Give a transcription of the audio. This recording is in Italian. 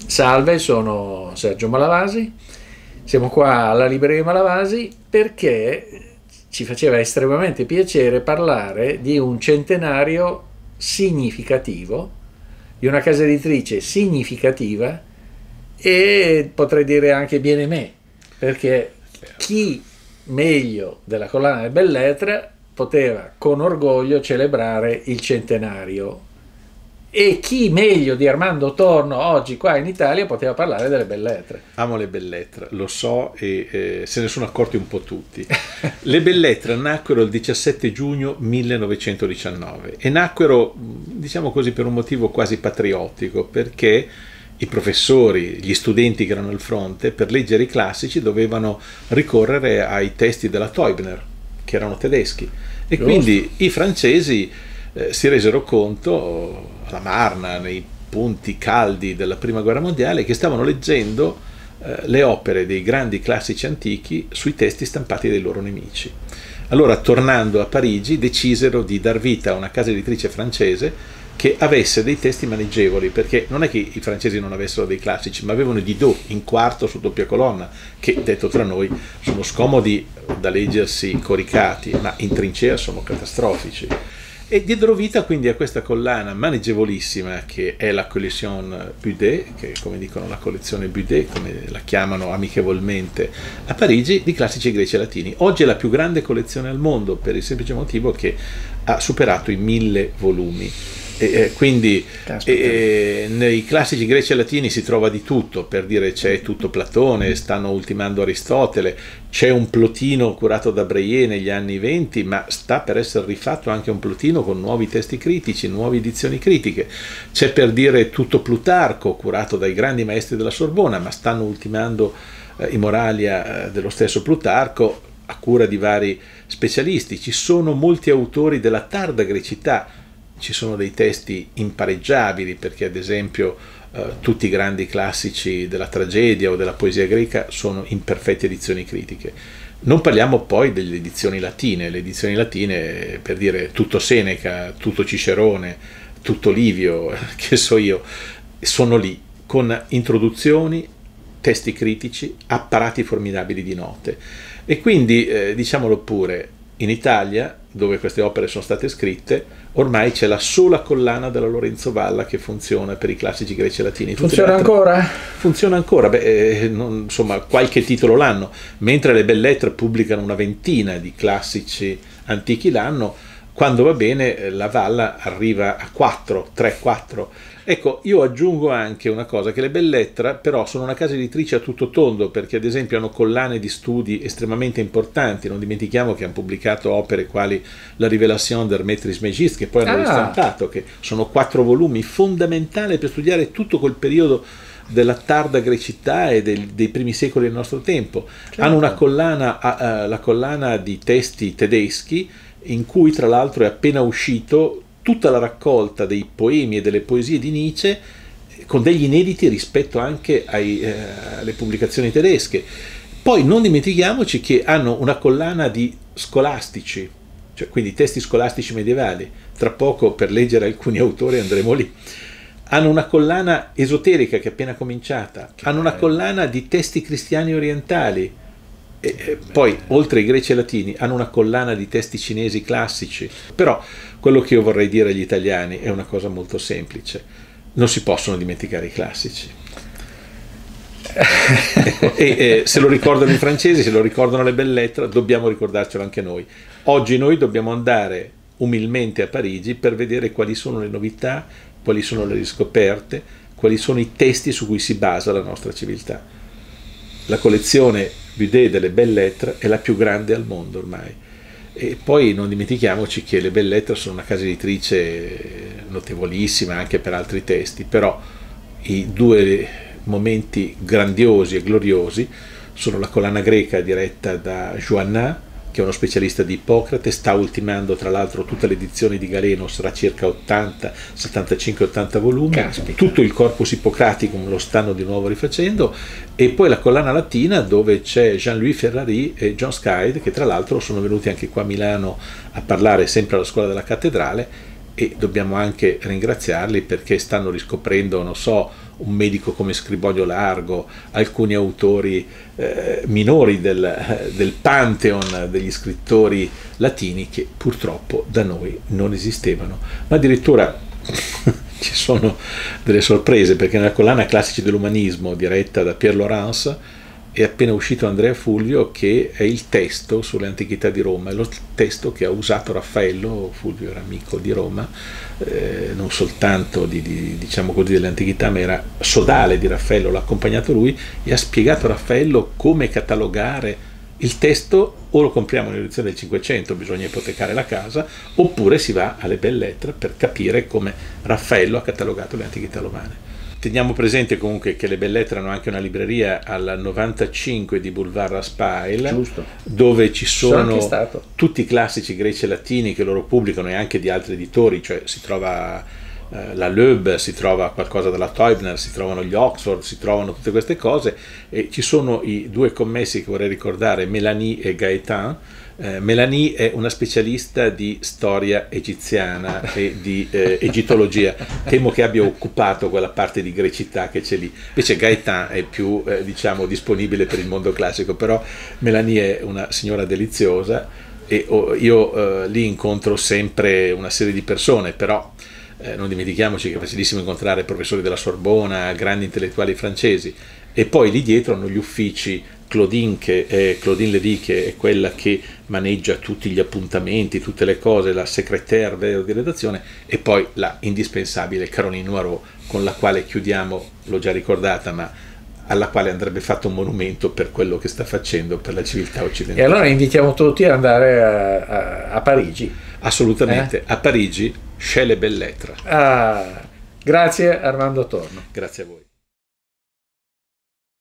Salve, sono Sergio Malavasi, siamo qua alla Libreria Malavasi perché ci faceva estremamente piacere parlare di un centenario significativo, di una casa editrice significativa e potrei dire anche bien me, perché chi meglio della collana delle Belles Lettres poteva con orgoglio celebrare il centenario. E chi meglio di Armando Torno oggi qua in Italia poteva parlare delle Belles Lettres? Amo le Belles Lettres, lo so, e se ne sono accorti un po' tutti. Le Belles Lettres nacquero il 17 giugno 1919 e nacquero, diciamo così, per un motivo quasi patriottico, perché i professori, gli studenti che erano al fronte, per leggere i classici dovevano ricorrere ai testi della Teubner, che erano tedeschi, e quindi i francesi si resero conto alla Marna, nei punti caldi della Prima Guerra Mondiale, che stavano leggendo le opere dei grandi classici antichi sui testi stampati dai loro nemici. Allora, tornando a Parigi, decisero di dar vita a una casa editrice francese che avesse dei testi maneggevoli, perché non è che i francesi non avessero dei classici, ma avevano i Didot in quarto su doppia colonna, che, detto tra noi, sono scomodi da leggersi coricati, ma in trincea sono catastrofici. E diedero vita quindi a questa collana maneggevolissima che è la Collection Budet, che come dicono la collezione Budet, come la chiamano amichevolmente a Parigi, di classici greci e latini. Oggi è la più grande collezione al mondo per il semplice motivo che ha superato i 1000 volumi. Quindi nei classici greci e latini si trova di tutto, per dire c'è tutto Platone, stanno ultimando Aristotele, c'è un Plotino curato da Breillet negli anni 20, ma sta per essere rifatto anche un Plotino con nuovi testi critici, nuove edizioni critiche, c'è per dire tutto Plutarco curato dai grandi maestri della Sorbona, ma stanno ultimando i Moralia dello stesso Plutarco a cura di vari specialisti. Ci sono molti autori della tarda grecità, ci sono dei testi impareggiabili, perché ad esempio tutti i grandi classici della tragedia o della poesia greca sono in perfette edizioni critiche. Non parliamo poi delle edizioni latine, le edizioni latine, per dire tutto Seneca, tutto Cicerone, tutto Livio, che so io, sono lì con introduzioni, testi critici, apparati formidabili di note. E quindi, diciamolo pure, in Italia, dove queste opere sono state scritte, ormai c'è la sola collana della Lorenzo Valla che funziona per i classici greci e latini. Funziona ancora? Funziona ancora, insomma, qualche titolo l'anno, mentre le Belles Lettres pubblicano una ventina di classici antichi l'anno. Quando va bene la Valla arriva a 4, 3-4. Ecco, io aggiungo anche una cosa, che le Belles Lettres però sono una casa editrice a tutto tondo, perché ad esempio hanno collane di studi estremamente importanti. Non dimentichiamo che hanno pubblicato opere quali La Révélation d'Hermès Trismégiste, che poi hanno ristampato, che sono 4 volumi fondamentali per studiare tutto quel periodo della tarda grecità e dei primi secoli del nostro tempo. Certo. Hanno una collana, la collana di testi tedeschi, in cui tra l'altro è appena uscito tutta la raccolta dei poemi e delle poesie di Nietzsche, con degli inediti rispetto anche alle pubblicazioni tedesche. Poi non dimentichiamoci che hanno una collana di scolastici, cioè quindi testi scolastici medievali. Tra poco, per leggere alcuni autori, andremo lì. Hanno una collana esoterica che è appena cominciata, hanno una collana di testi cristiani orientali. E poi, oltre ai greci e latini, hanno una collana di testi cinesi classici. Però quello che io vorrei dire agli italiani è una cosa molto semplice: non si possono dimenticare i classici. E se lo ricordano i francesi, se lo ricordano le Belles Lettres, dobbiamo ricordarcelo anche noi. Oggi noi dobbiamo andare umilmente a Parigi per vedere quali sono le novità, quali sono le riscoperte, quali sono i testi su cui si basa la nostra civiltà. La collezione Budet delle Belles Lettres è la più grande al mondo ormai. E poi non dimentichiamoci che le Belles Lettres sono una casa editrice notevolissima anche per altri testi, però i due momenti grandiosi e gloriosi sono la collana greca diretta da Joannin, che è uno specialista di Ippocrate, sta ultimando tra l'altro tutta l'edizione di Galeno, sarà circa 80, 75-80 volumi. Caspita. Tutto il corpus ippocratico lo stanno di nuovo rifacendo, e poi la collana latina dove c'è Jean-Louis Ferrari e John Scheid, che tra l'altro sono venuti anche qua a Milano a parlare sempre alla Scuola della Cattedrale, e dobbiamo anche ringraziarli perché stanno riscoprendo, non so, un medico come Scribonio Largo, alcuni autori minori del pantheon degli scrittori latini che purtroppo da noi non esistevano, ma addirittura ci sono delle sorprese, perché nella collana Classici dell'Umanismo diretta da Pierre Laurence è appena uscito Andrea Fulvio, che è il testo sulle antichità di Roma, è lo testo che ha usato Raffaello. Fulvio era amico di Roma, non soltanto diciamo così delle antichità, ma era sodale di Raffaello, l'ha accompagnato lui e ha spiegato a Raffaello come catalogare il testo. O lo compriamo nell'edizione del 500, bisogna ipotecare la casa, oppure si va alle belles lettres per capire come Raffaello ha catalogato le antichità romane. Teniamo presente comunque che le Belles Lettres hanno anche una libreria al 95 di Boulevard Raspail, giusto, dove ci sono stato. tutti i classici greci e latini che loro pubblicano, e anche di altri editori, cioè si trova la Loeb, si trova qualcosa dalla Teubner, si trovano gli Oxford, si trovano tutte queste cose, e ci sono i due commessi che vorrei ricordare, Mélanie e Gaëtan. Mélanie è una specialista di storia egiziana e di egittologia, temo che abbia occupato quella parte di grecità che c'è lì, invece Gaëtan è più diciamo disponibile per il mondo classico, però Mélanie è una signora deliziosa e io lì incontro sempre una serie di persone, però non dimentichiamoci che è facilissimo incontrare professori della Sorbona, grandi intellettuali francesi, e poi lì dietro hanno gli uffici Claudine Lévy, che è quella che maneggia tutti gli appuntamenti, tutte le cose, la secrétaire di redazione, e poi la indispensabile Caroline Noirot, con la quale chiudiamo, l'ho già ricordata, ma alla quale andrebbe fatto un monumento per quello che sta facendo per la civiltà occidentale. E allora invitiamo tutti ad andare a Parigi. Assolutamente, a Parigi, chez les Belles Lettres. Grazie Armando Torno. Grazie a voi.